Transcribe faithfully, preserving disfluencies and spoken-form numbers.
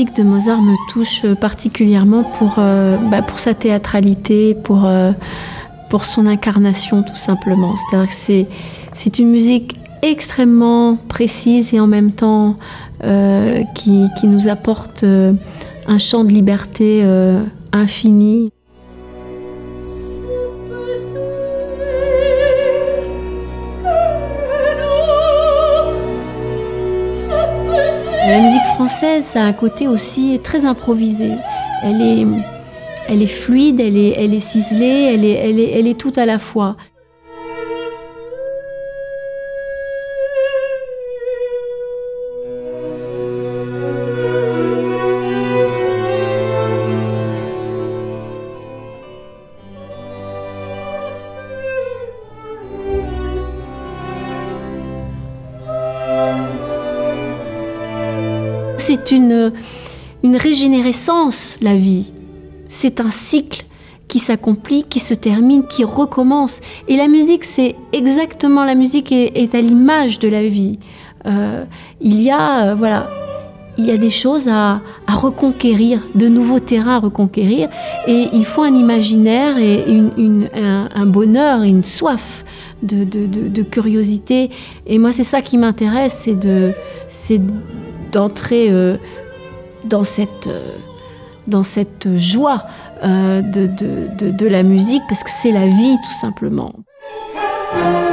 musique de Mozart me touche particulièrement pour, euh, bah, pour sa théâtralité, pour, euh, pour son incarnation tout simplement. C'est-à-dire que c'est, c'est une musique extrêmement précise et en même temps euh, qui, qui nous apporte euh, un champ de liberté euh, infini. La musique française, ça a un côté aussi très improvisé. Elle est, elle est fluide, elle est, elle est ciselée, elle est, elle est, elle est tout à la fois. C'est une, une régénérescence, la vie. C'est un cycle qui s'accomplit, qui se termine, qui recommence. Et la musique, c'est exactement, la musique est, est à l'image de la vie. Euh, il y a, euh, voilà, il y a des choses à, à reconquérir, de nouveaux terrains à reconquérir. Et il faut un imaginaire et une, une, un, un bonheur, une soif de, de, de, de curiosité. Et moi, c'est ça qui m'intéresse, c'est de... c'est d'entrer euh, dans, cette, euh, dans cette joie euh, de, de, de, de la musique, parce que c'est la vie tout simplement.